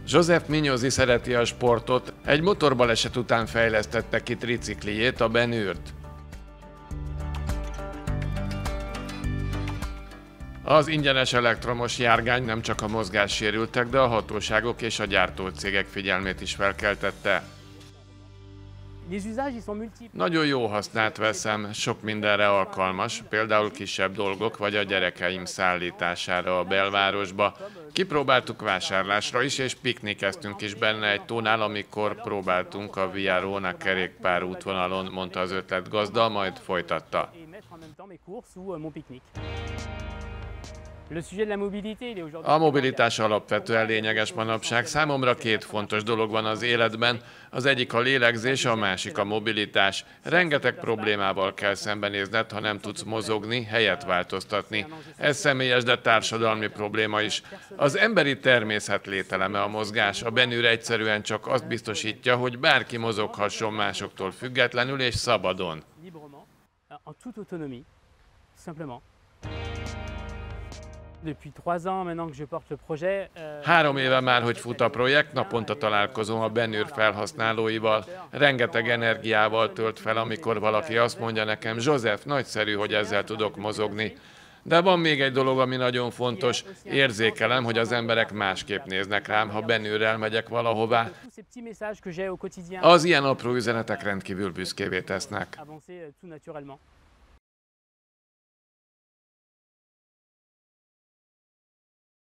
Joseph Minyozi szereti a sportot, egy motorbaleset után fejlesztette ki triciklijét, a Benürt. Az ingyenes elektromos járgány nem csak a mozgássérültek, de a hatóságok és a gyártócégek figyelmét is felkeltette. Nagyon jó hasznát veszem, sok mindenre alkalmas, például kisebb dolgok vagy a gyerekeim szállítására a belvárosba. Kipróbáltuk vásárlásra is, és piknikeztünk is benne egy tónál, amikor próbáltunk a Via Rona kerékpár útvonalon, mondta az ötletgazda, majd folytatta. A mobilitás alapvetően lényeges manapság. Számomra két fontos dolog van az életben. Az egyik a lélegzés, a másik a mobilitás. Rengeteg problémával kell szembenézned, ha nem tudsz mozogni, helyet változtatni. Ez személyes, de társadalmi probléma is. Az emberi természet lételeme a mozgás. A Benür egyszerűen csak azt biztosítja, hogy bárki mozoghasson másoktól függetlenül és szabadon. 3 éve már, hogy fut a projekt, naponta találkozom a Benür felhasználóival. Rengeteg energiával tölt fel, amikor valaki azt mondja nekem, Joseph, nagyszerű, hogy ezzel tudok mozogni. De van még egy dolog, ami nagyon fontos. Érzékelem, hogy az emberek másképp néznek rám, ha Benürrel megyek valahová. Az ilyen apró üzenetek rendkívül büszkévé tesznek.